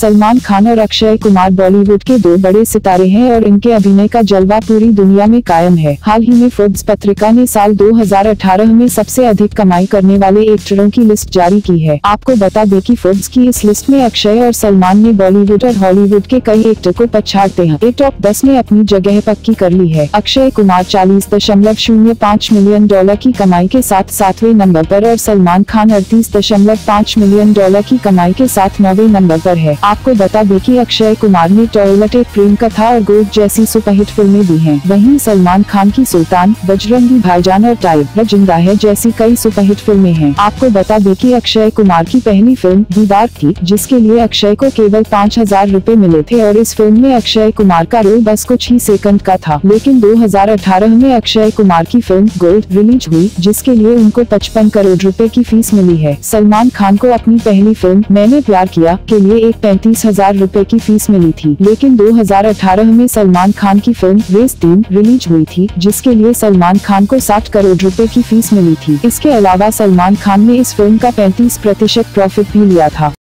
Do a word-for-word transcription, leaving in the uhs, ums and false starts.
सलमान खान और अक्षय कुमार बॉलीवुड के दो बड़े सितारे हैं और इनके अभिनय का जलवा पूरी दुनिया में कायम है। हाल ही में फोर्ब्स पत्रिका ने साल दो हज़ार अठारह में सबसे अधिक कमाई करने वाले एक्टरों की लिस्ट जारी की है। आपको बता दें कि फोर्ब्स की इस लिस्ट में अक्षय और सलमान ने बॉलीवुड और हॉलीवुड के कई एक्टर को पछाड़ते हैं टॉप दस में अपनी जगह पक्की कर ली है। अक्षय कुमार चालीस दशमलव शून्य पाँच मिलियन डॉलर की कमाई के साथ सातवें नंबर पर और सलमान खान अड़तीस दशमलव पाँच मिलियन डॉलर की कमाई के साथ नौवें नंबर पर है। आपको बता दें कि अक्षय कुमार ने टॉयलेट एक प्रेम कथा और गोद जैसी सुपरहिट फिल्में दी हैं। वहीं सलमान खान की सुल्तान, बजरंगी भाईजान और टाइगर जिंदा है जैसी कई सुपरहिट फिल्में हैं। आपको बता दें कि अक्षय कुमार की पहली फिल्म दीदार थी, जिसके लिए अक्षय को केवल पाँच हजार रूपए मिले थे और इस फिल्म में अक्षय कुमार का रोल बस कुछ ही सेकंड का था। लेकिन दो हज़ार अठारह में अक्षय कुमार की फिल्म गोल्ड रिलीज हुई, जिसके लिए उनको पचपन करोड़ रुपए की फीस मिली है। सलमान खान को अपनी पहली फिल्म मैंने प्यार किया के लिए एक पैंतीस हजार रूपए की फीस मिली थी। लेकिन दो हज़ार अठारह में सलमान खान की फिल्म रेस तीन रिलीज हुई थी, जिसके लिए सलमान खान को साठ करोड़ रुपए की फीस मिली थी। इसके अलावा सलमान खान ने इस फिल्म का पैंतीस प्रतिशत प्रॉफिट भी लिया था।